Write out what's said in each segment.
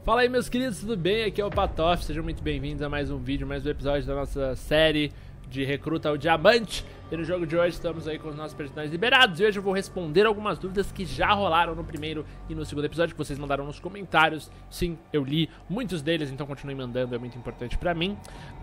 Fala aí, meus queridos, tudo bem? Aqui é o Patof, sejam muito bem-vindos a mais um vídeo, mais um episódio da nossa série de Recruta ao Diamante. E no jogo de hoje estamos aí com os nossos personagens liberados e hoje eu vou responder algumas dúvidas que já rolaram no primeiro e no segundo episódio, que vocês mandaram nos comentários. Sim, eu li muitos deles, então continuem mandando, é muito importante pra mim.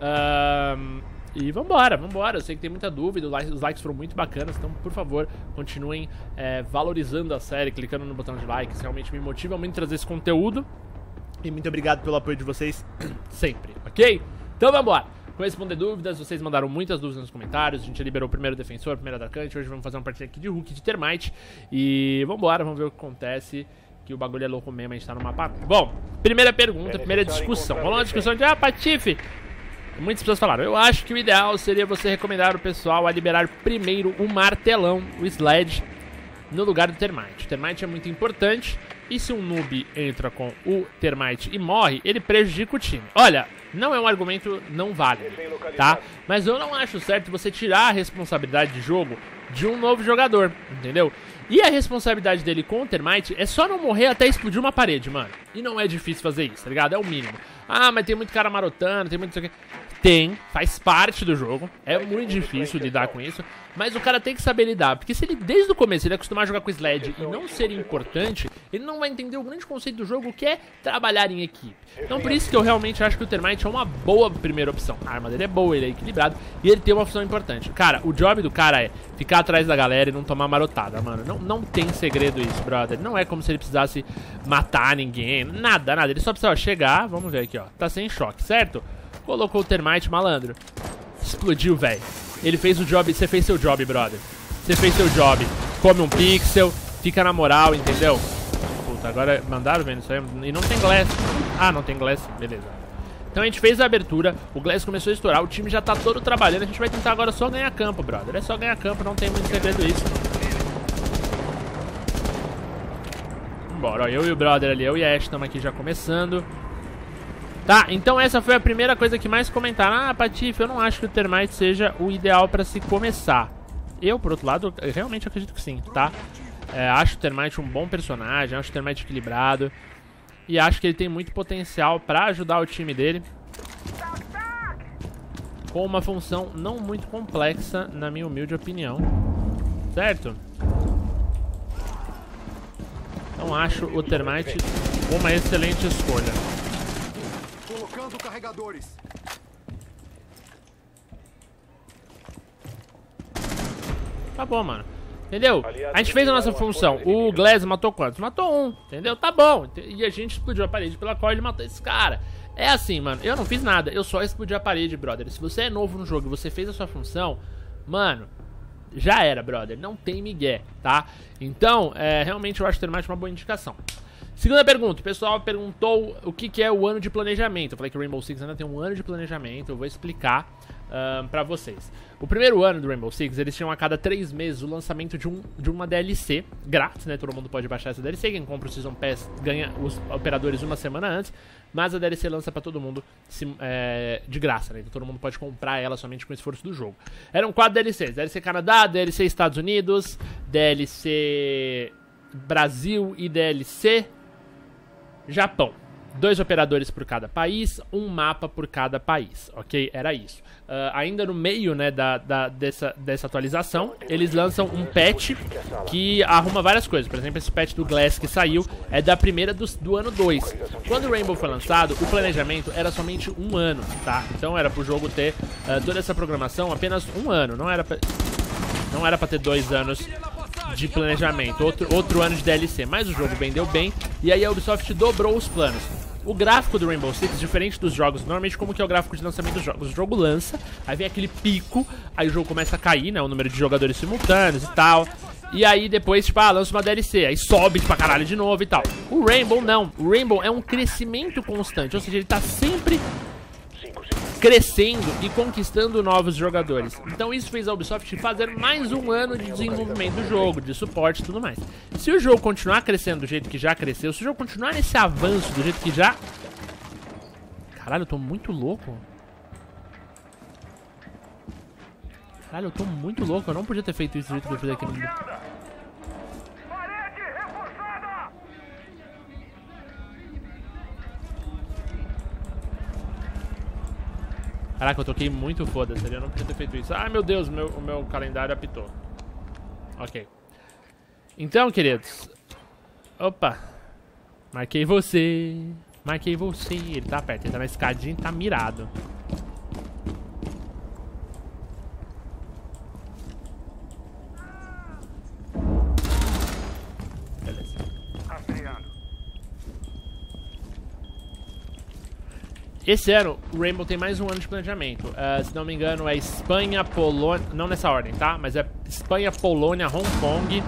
E vambora. Eu sei que tem muita dúvida, os likes foram muito bacanas, então por favor, continuem valorizando a série, clicando no botão de like, isso realmente me motiva muito a trazer esse conteúdo. E muito obrigado pelo apoio de vocês sempre, ok? Então vambora! Vou responder dúvidas, vocês mandaram muitas dúvidas nos comentários, a gente liberou o primeiro defensor, o primeiro atacante, hoje vamos fazer uma partida aqui de Hulk de Termite. E vambora, vamos ver o que acontece, que o bagulho é louco mesmo, a gente tá no mapa. Bom, primeira pergunta, primeira discussão, rolou uma discussão de, Patife, muitas pessoas falaram, eu acho que o ideal seria você recomendar o pessoal a liberar primeiro o martelão, o Sledge, no lugar do Termite. O Termite é muito importante. E se um noob entra com o Termite e morre, ele prejudica o time. Olha, não é um argumento não válido, tá? Mas eu não acho certo você tirar a responsabilidade de jogo de um novo jogador, entendeu? E a responsabilidade dele com o Termite é só não morrer até explodir uma parede, mano. E não é difícil fazer isso, tá ligado? É o mínimo. Ah, mas tem muito cara marotando, tem muito isso aqui. Tem, faz parte do jogo, é muito difícil lidar com isso, mas o cara tem que saber lidar, porque se ele, desde o começo, ele acostumar a jogar com Sledge e não ser importante, ele não vai entender o grande conceito do jogo, que é trabalhar em equipe. Então por isso que eu realmente acho que o Termite é uma boa primeira opção. A arma dele é boa, ele é equilibrado e ele tem uma função importante. Cara, o job do cara é ficar atrás da galera e não tomar marotada, mano. Não tem segredo isso, brother. Não é como se ele precisasse matar ninguém, nada. Ele só precisa chegar, vamos ver aqui, ó, tá sem choque, certo? Colocou o Termite, malandro. Explodiu, velho. Ele fez o job. Você fez seu job, brother. Você fez seu job. Come um pixel. Fica na moral, entendeu? Puta, agora mandaram vendo isso aí. E não tem glass. Ah, não tem glass. Beleza. Então a gente fez a abertura. O glass começou a estourar. O time já tá todo trabalhando. A gente vai tentar agora só ganhar campo, brother. É só ganhar campo. Não tem muito segredo isso. Bora, ó. Eu e o brother ali. Eu e a Ash estamos aqui já começando. Tá, então essa foi a primeira coisa que mais comentaram. Ah, Patife, eu não acho que o Termite seja o ideal pra se começar. Eu, por outro lado, eu realmente acredito que sim, tá? Acho o Termite um bom personagem, acho o Termite equilibrado. E acho que ele tem muito potencial pra ajudar o time dele. Com uma função não muito complexa, na minha humilde opinião. Certo? Então acho o Termite uma excelente escolha. Carregadores. Tá bom, mano. Entendeu? A gente fez a nossa função. O Glass matou quantos? Matou um, entendeu? Tá bom. E a gente explodiu a parede pela qual ele matou esse cara. É assim, mano. Eu não fiz nada. Eu só explodi a parede, brother. Se você é novo no jogo e você fez a sua função, mano, já era, brother. Não tem migué, tá? Então, realmente eu acho o Termite uma boa indicação. Segunda pergunta, o pessoal perguntou o que é o ano de planejamento. Eu falei que o Rainbow Six ainda tem um ano de planejamento, eu vou explicar pra vocês. O primeiro ano do Rainbow Six, eles tinham a cada 3 meses o lançamento de uma DLC grátis, né? Todo mundo pode baixar essa DLC, quem compra o Season Pass ganha os operadores uma semana antes, mas a DLC lança pra todo mundo de graça, né? Então todo mundo pode comprar ela somente com o esforço do jogo. Eram 4 DLCs, DLC Canadá, DLC Estados Unidos, DLC Brasil e DLC Japão. 2 operadores por cada país, um mapa por cada país, ok? Era isso. Ainda no meio, né, dessa atualização, eles lançam um patch que arruma várias coisas. Por exemplo, esse patch do Glass que saiu é da primeira do ano 2. Quando o Rainbow foi lançado, o planejamento era somente 1 ano, tá? Então era pro jogo ter toda essa programação apenas 1 ano. Não era pra ter 2 anos de planejamento, outro ano de DLC, mas o jogo vendeu bem e aí a Ubisoft dobrou os planos. O gráfico do Rainbow Six, diferente dos jogos, normalmente como que é o gráfico de lançamento dos jogos? O jogo lança, aí vem aquele pico, aí o jogo começa a cair, né, o número de jogadores simultâneos e tal, e aí depois, tipo, lança uma DLC, aí sobe pra caralho de novo e tal. O Rainbow não, o Rainbow é um crescimento constante, ou seja, ele tá sempre crescendo e conquistando novos jogadores. Então isso fez a Ubisoft fazer mais 1 ano de desenvolvimento do jogo, de suporte e tudo mais. Se o jogo continuar crescendo do jeito que já cresceu, se o jogo continuar nesse avanço do jeito que já... Caralho, eu tô muito louco. Caralho, eu tô muito louco. Eu não podia ter feito isso do jeito que eu fiz aqui no... Caraca, eu toquei muito foda-se ali, eu não podia ter feito isso. Ai, meu Deus, o meu calendário apitou. Ok. Então, queridos. Opa. Marquei você. Marquei você. Ele tá perto, ele tá na escadinha e tá mirado. Beleza. Esse ano, o Rainbow tem mais um ano de planejamento. Se não me engano, é Espanha, Polônia... Não nessa ordem, tá? Mas é Espanha, Polônia, Hong Kong...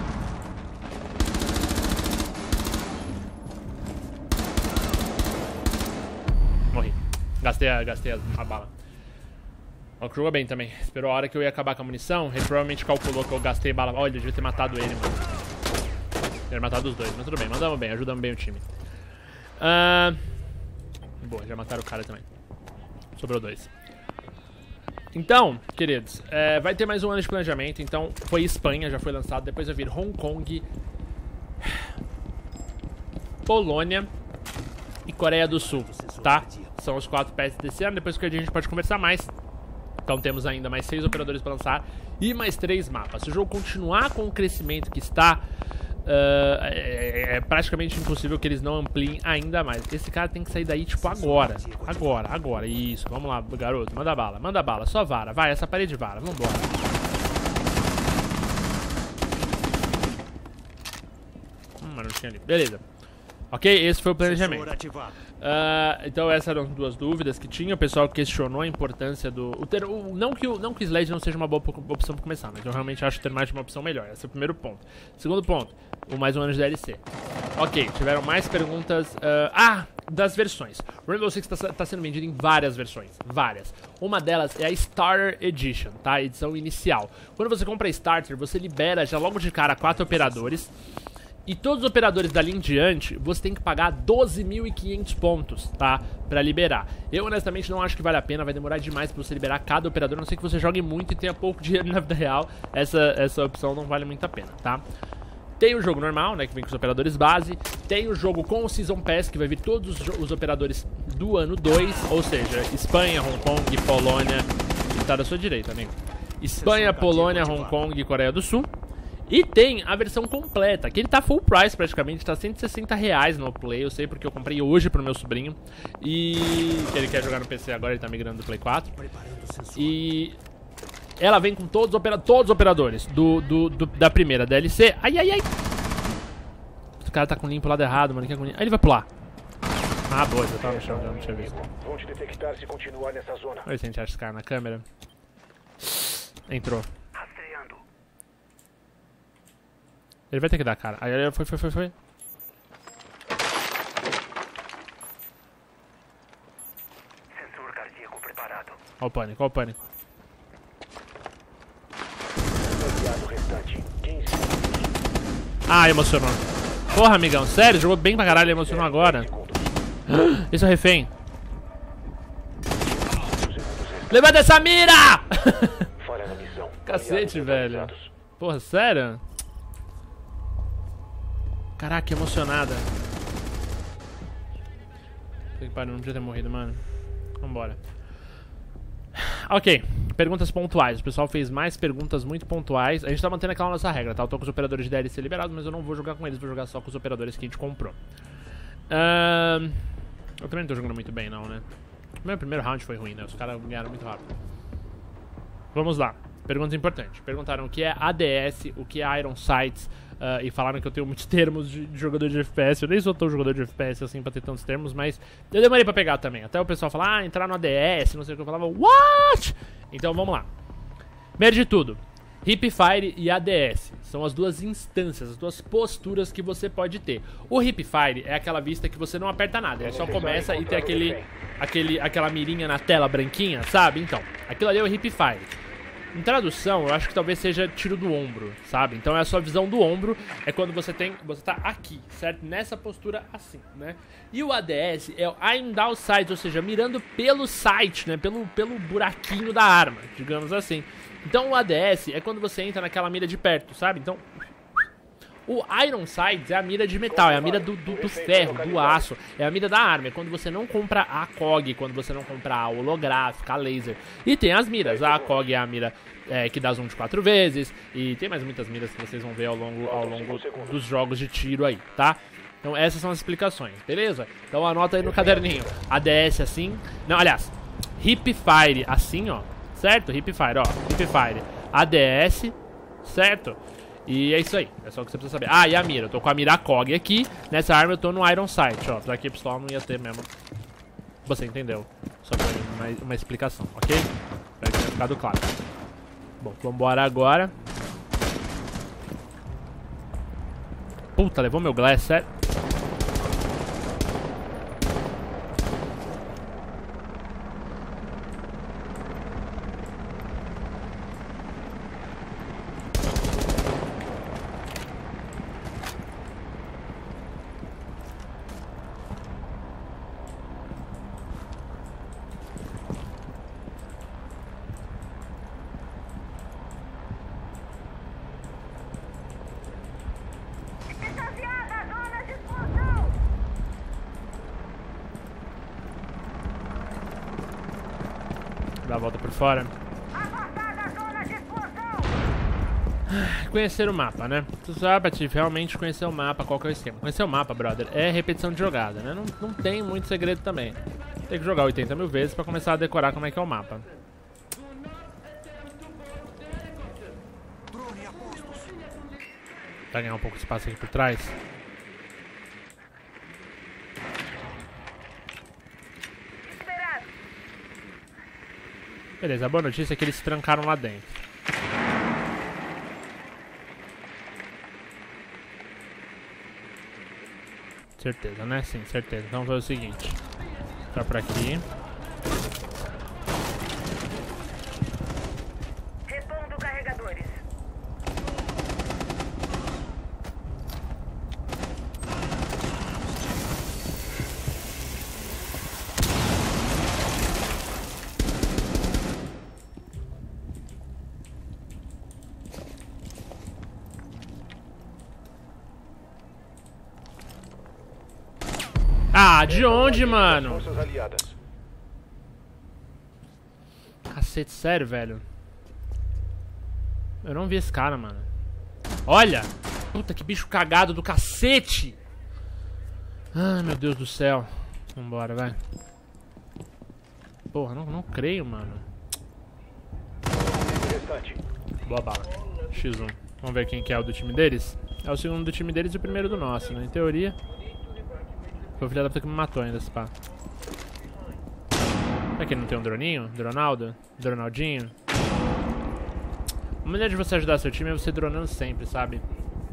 Morri. Gastei a bala. O que jogou bem também. Esperou a hora que eu ia acabar com a munição. Ele provavelmente calculou que eu gastei bala. Olha, eu devia ter matado ele, mano. Ter matado os dois, mas tudo bem. Mandamos bem, ajudamos bem o time. Boa, já mataram o cara também. Sobrou 2. Então, queridos, vai ter mais um ano de planejamento. Então, foi Espanha, já foi lançado. Depois vai vir Hong Kong, Polônia e Coreia do Sul, tá? São os 4 pets desse ano. Depois que a gente pode conversar mais. Então temos ainda mais 6 operadores para lançar e mais 3 mapas. Se o jogo continuar com o crescimento que está, é praticamente impossível que eles não ampliem ainda mais. Esse cara tem que sair daí, tipo, agora. Agora. Isso, vamos lá, garoto. Manda bala. Só vara. Vai, essa parede vara. Vambora. Mas não tinha ali. Beleza. Ok, esse foi o planejamento. Então essas eram 2 dúvidas que tinha. O pessoal questionou a importância do... Não que o Sledge não seja uma boa opção pra começar, mas eu realmente acho ter mais de uma opção melhor. Esse é o primeiro ponto. Segundo ponto, o mais um ano de DLC. Ok, tiveram mais perguntas. Das versões. O Rainbow Six tá sendo vendido em várias versões. Várias. Uma delas é a Starter Edition, tá? A edição inicial. Quando você compra a Starter, você libera já logo de cara 4 operadores. E todos os operadores dali em diante, você tem que pagar 12.500 pontos, tá? Pra liberar. Eu, honestamente, não acho que vale a pena. Vai demorar demais pra você liberar cada operador. A não ser que você jogue muito e tenha pouco dinheiro na vida real. Essa opção não vale muito a pena, tá? Tem o jogo normal, né? Que vem com os operadores base. Tem o jogo com o Season Pass, que vai vir todos os operadores do ano 2. Ou seja, Espanha, Hong Kong, Polônia... E tá da sua direita, amigo. Espanha, Polônia, Hong Kong e Coreia do Sul. E tem a versão completa, que ele tá full price praticamente, tá R$160 no Play, eu sei porque eu comprei hoje pro meu sobrinho. E ele quer jogar no PC agora, ele tá migrando do Play 4. E ela vem com todos os operadores da primeira DLC. Ai. O cara tá com limpo lado errado, mano, que agonia. Aí ele vai pular. Ah, boa, já tava no chão, já não tinha visto. Olha se a gente acha esse cara na câmera. Entrou. Ele vai ter que dar cara. Aí foi. Sensor cardíaco preparado. Olha o pânico. Ah, emocionou. Porra, amigão, sério? Jogou bem pra caralho, emocionou agora. Esse é o refém. Levanta essa mira! Cacete, velho. Porra, sério? Caraca, que emocionada. Que pariu, não podia ter morrido, mano. Vambora. Ok, perguntas pontuais. O pessoal fez mais perguntas muito pontuais. A gente tá mantendo aquela nossa regra, tá? Eu tô com os operadores de DLC liberados, mas eu não vou jogar com eles, vou jogar só com os operadores que a gente comprou. Eu também não tô jogando muito bem, não, né? O meu primeiro round foi ruim, né? Os caras ganharam muito rápido. Vamos lá. Perguntas importantes. Perguntaram o que é ADS, o que é Iron Sights, e falaram que eu tenho muitos termos de jogador de FPS. Eu nem sou tão jogador de FPS assim pra ter tantos termos, mas eu demorei pra pegar também. Até o pessoal falar, entrar no ADS, não sei o que eu falava, what? Então vamos lá. Primeiro de tudo, Hipfire e ADS são as duas instâncias, as duas posturas que você pode ter. O Hipfire é aquela vista que você não aperta nada, ele só começa e tem aquela mirinha na tela branquinha, sabe? Então, aquilo ali é o Hipfire. Em tradução, eu acho que talvez seja tiro do ombro, sabe? Então é a sua visão do ombro, é quando você tá aqui, certo? Nessa postura assim, né? E o ADS é o Aim Down Sight, ou seja, mirando pelo sight, né? Pelo buraquinho da arma, digamos assim. Então o ADS é quando você entra naquela mira de perto, sabe? Então, O Iron Sights é a mira de metal, é a mira do ferro, do aço, é a mira da arma, é quando você não compra a COG, quando você não compra a holográfica, a laser. E tem as miras, a COG é a mira que dá zoom de 4 vezes, e tem mais muitas miras que vocês vão ver ao longo dos jogos de tiro aí, tá? Então essas são as explicações, beleza? Então anota aí no caderninho, ADS assim, não, aliás, Hip Fire assim, ó, certo? Hip Fire, ó, Hip Fire, ADS, certo? E é isso aí, é só o que você precisa saber. Ah, e a mira, eu tô com a mira COG aqui. Nessa arma eu tô no Iron Sight, ó. Daqui a pistola não ia ter mesmo. Você entendeu? Só foi uma explicação, ok? Pra que tenha ficado claro. Bom, vambora agora. Puta, levou meu glass, sério? Dá a volta por fora. Conhecer o mapa, né? Tu sabe, Patife, realmente conhecer o mapa, qual que é o esquema. Conhecer o mapa, brother, é repetição de jogada, né? Não tem muito segredo também. Tem que jogar 80 mil vezes pra começar a decorar como é que é o mapa. Vai ganhar um pouco de espaço aqui por trás. Beleza, a boa notícia é que eles se trancaram lá dentro. Certeza, né? Sim, certeza. Então vamos fazer o seguinte. Tá por aqui. Repondo carregadores. Ah, de onde, mano? Cacete, sério, velho. Eu não vi esse cara, mano. Olha! Puta, que bicho cagado do cacete! Ai, meu Deus do céu. Vambora, vai. Porra, não creio, mano. Boa bala. X1. Vamos ver quem que é o do time deles? É o segundo do time deles e o primeiro do nosso, né? Em teoria... Foi o filho da puta que me matou ainda, esse pá. Será que ele não tem um droninho? Dronaldo? Dronaldinho? Uma maneira de você ajudar seu time é você dronando sempre, sabe?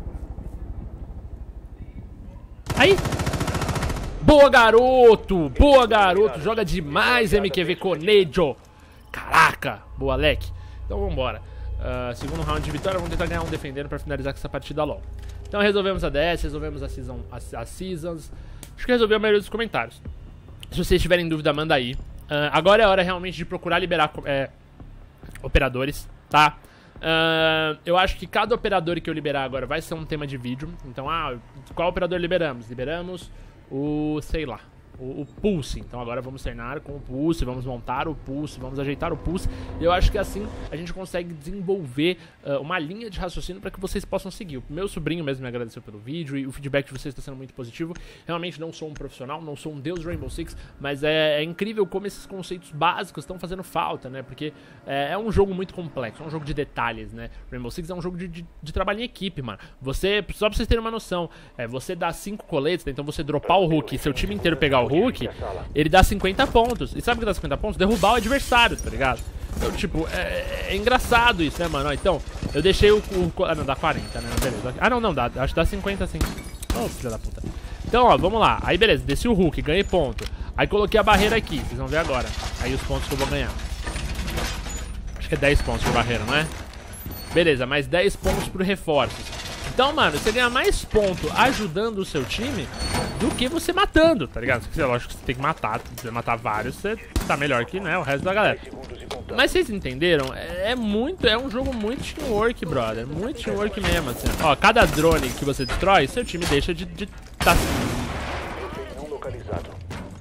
Aí! Boa, garoto! Boa, garoto! Joga demais, MQV Conejo! Caraca! Boa, Alec! Então vambora. Segundo round de vitória, vamos tentar ganhar um defendendo pra finalizar com essa partida LOL. Então resolvemos a DS, resolvemos as Seasons. Acho que resolvi a maioria dos comentários. Se vocês tiverem dúvida, manda aí. Agora é a hora realmente de procurar liberar operadores, tá? Eu acho que cada operador que eu liberar agora vai ser um tema de vídeo. Então, qual operador liberamos? Liberamos o, sei lá, o Pulse. Então agora vamos treinar com o Pulse, vamos montar o Pulse, vamos ajeitar o Pulse. E eu acho que assim a gente consegue desenvolver uma linha de raciocínio para que vocês possam seguir. O meu sobrinho mesmo me agradeceu pelo vídeo e o feedback de vocês está sendo muito positivo. Realmente não sou um profissional, não sou um deus Rainbow Six, mas é incrível como esses conceitos básicos estão fazendo falta, né? Porque é um jogo muito complexo, é um jogo de detalhes, né? Rainbow Six é um jogo de trabalho em equipe, mano. Só pra vocês terem uma noção, você dá 5 coletes, né? Então você dropar o Hulk e seu time inteiro pegar o Hulk, ele dá 50 pontos. E sabe o que dá 50 pontos? Derrubar o adversário, tá ligado? Então, tipo, é engraçado isso, né, mano? Então, eu deixei não, dá 40, né? Beleza. Não, dá. Acho que dá 50, sim. Oh, filha da puta. Então, ó, vamos lá. Aí, beleza, desci o Hulk, ganhei ponto. Aí coloquei a barreira aqui, vocês vão ver agora. Aí os pontos que eu vou ganhar. Acho que é 10 pontos por barreira, não é? Beleza, mais 10 pontos pro reforços. Então, mano, você ganha mais ponto ajudando o seu time do que você matando, tá ligado? Lógico que você tem que matar. Se você matar vários, você tá melhor que, né, o resto da galera. Mas vocês entenderam? É um jogo muito teamwork, brother. Muito teamwork mesmo, assim. Ó, cada drone que você destrói, seu time deixa de tá... Não localizado.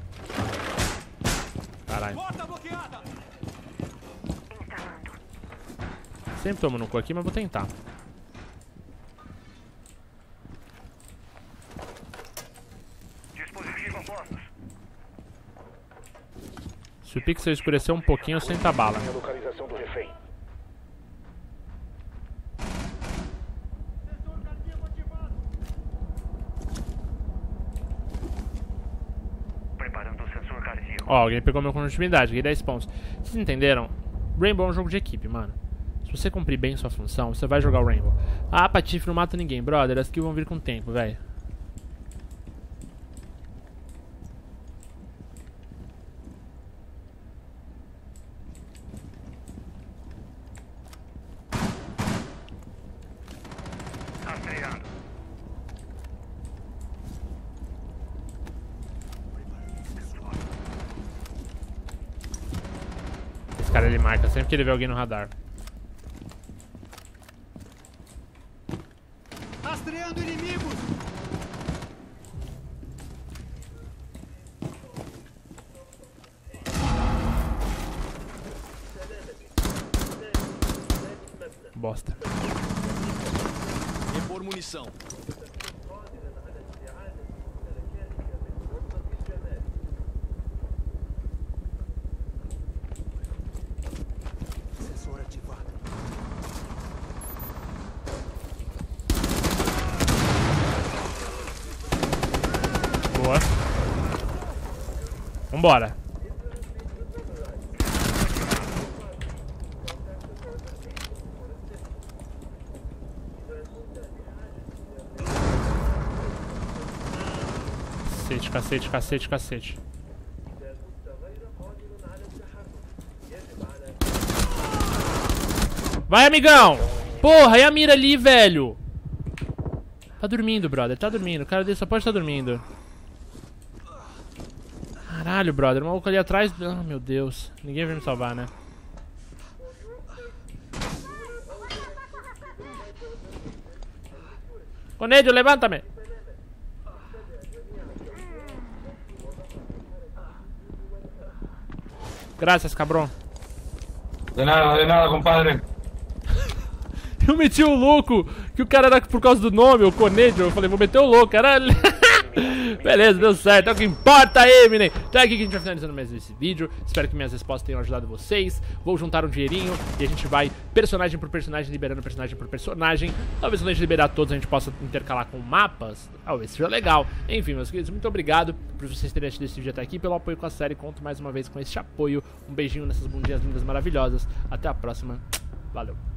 Caralho. Sempre tomo no cu aqui, mas vou tentar. Dispositivo a postos. Se o pixel escurecer um pouquinho, senta a bala. A localização do refém. Preparando o sensor cardíaco. Ó, alguém pegou meu continuidade, ganhei 10 pontos. Vocês entenderam? Rainbow é um jogo de equipe, mano. Se você cumprir bem sua função, você vai jogar o Rainbow. Ah, Patife não mata ninguém, brother. As kills vão vir com o tempo, velho. Rastreando. Esse cara ele marca sempre que ele vê alguém no radar. Rastreando inimigos! Bosta. Repor munição. Sensor ativado. Boa. Vambora. Cacete, cacete, cacete, cacete. Vai, amigão! Porra, e a mira ali, velho? Tá dormindo, brother, tá dormindo. O cara dele só pode estar dormindo. Caralho, brother, o maluco ali atrás... Ah, meu Deus. Ninguém vai me salvar, né? Conedio, levanta-me! Graças, cabrão. De nada, compadre. Eu meti o louco, que o cara era por causa do nome, o Conedio. Eu falei, vou meter o louco, caralho. Beleza, deu certo, é o que importa aí, menino. Então é aqui que a gente vai finalizando mais esse vídeo. Espero que minhas respostas tenham ajudado vocês. Vou juntar um dinheirinho e a gente vai personagem por personagem, liberando personagem por personagem. Talvez quando a gente liberar todos a gente possa intercalar com mapas. Talvez seja legal. Enfim, meus queridos, muito obrigado por vocês terem assistido esse vídeo até aqui, pelo apoio com a série. Conto mais uma vez com esse apoio. Um beijinho nessas bundinhas lindas maravilhosas. Até a próxima. Valeu.